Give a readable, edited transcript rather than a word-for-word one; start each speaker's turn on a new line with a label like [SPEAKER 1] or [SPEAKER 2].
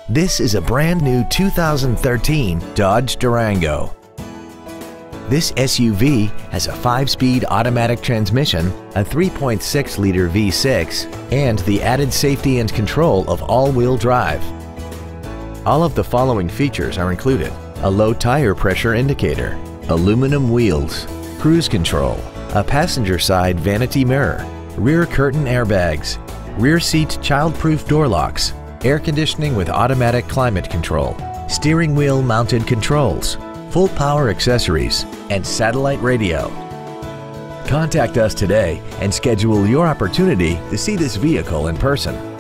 [SPEAKER 1] This is a brand new 2013 Dodge Durango. This SUV has a 5-speed automatic transmission, a 3.6-liter V6, and the added safety and control of all-wheel drive. All of the following features are included: a low tire pressure indicator, aluminum wheels, cruise control, a passenger side vanity mirror, rear curtain airbags, rear seat child-proof door locks, air conditioning with automatic climate control, steering wheel mounted controls, full power accessories, and satellite radio. Contact us today and schedule your opportunity to see this vehicle in person.